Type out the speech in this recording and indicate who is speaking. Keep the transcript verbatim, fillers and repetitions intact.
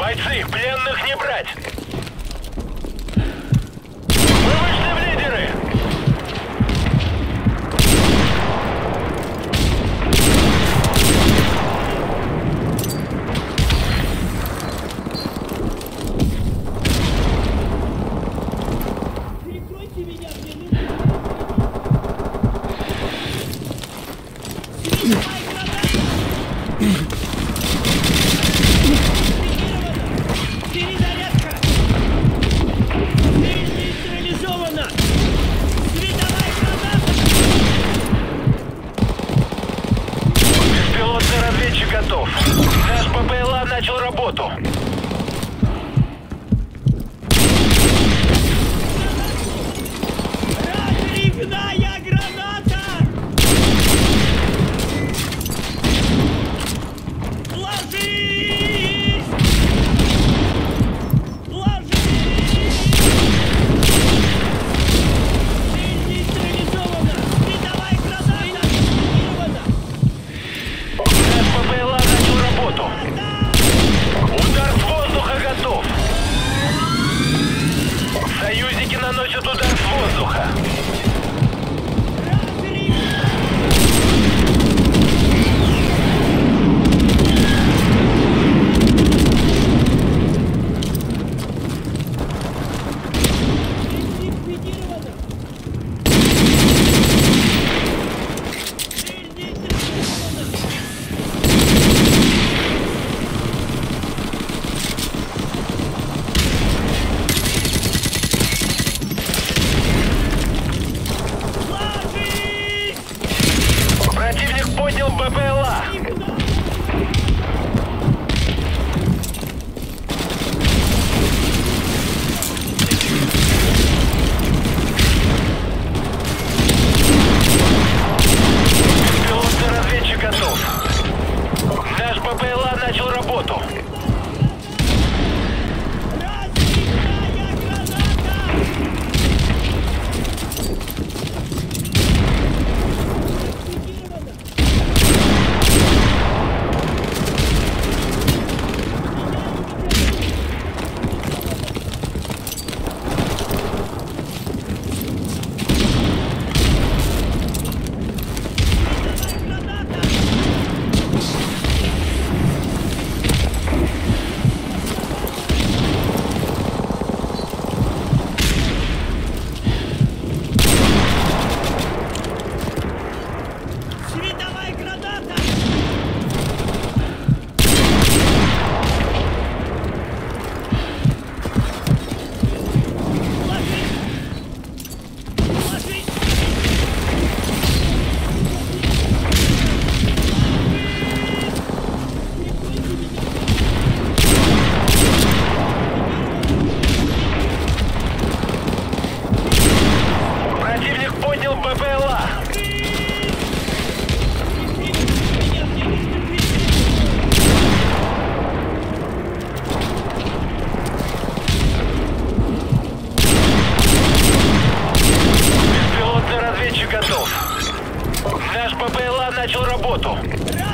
Speaker 1: Бойцы, пленных не брать! Вы вышли в лидеры!
Speaker 2: Перекройте меня, мне перезарядка! Цель нейтрализована! Световая граната!
Speaker 1: Беспилотный разведчик готов. Наш ППЛА начал работу.
Speaker 2: Разрывная граната! Ложись! Ложись! Цель нейтрализована! Световая граната! Активирована!
Speaker 1: Наш ППЛА начал работу. Удар с воздуха готов. Союзники наносят удар с воздуха. Противник поднял БПЛА. Беспилотный разведчик готов. Наш БПЛА начал работу.
Speaker 2: Разрывная граната! Световая граната! Ложись! Ложись!
Speaker 1: Противник поднял БПЛА. Беспилотный разведчик готов. Наш ППЛА начал работу.